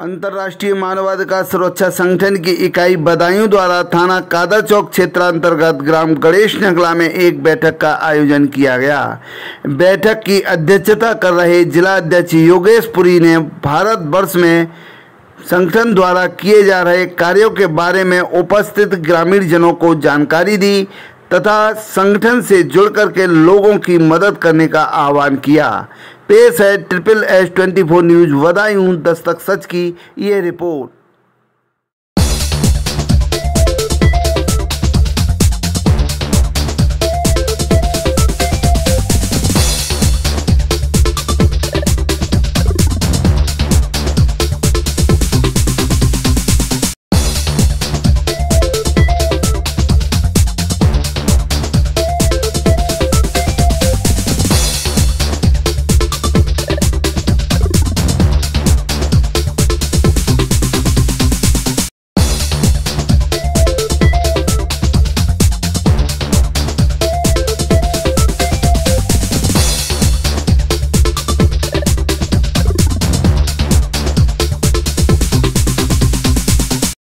अंतर्राष्ट्रीय मानवाधिकार सुरक्षा संगठन की इकाई बदायूं द्वारा थाना कादर चौक क्षेत्र अंतर्गत ग्राम गणेश नगला में एक बैठक का आयोजन किया गया। बैठक की अध्यक्षता कर रहे जिला अध्यक्ष योगेश पुरी ने भारत वर्ष में संगठन द्वारा किए जा रहे कार्यों के बारे में उपस्थित ग्रामीण जनों को जानकारी दी तथा संगठन से जुड़कर के लोगों की मदद करने का आह्वान किया। पेश है SSS 24 न्यूज बदायूं दस्तक सच की ये रिपोर्ट।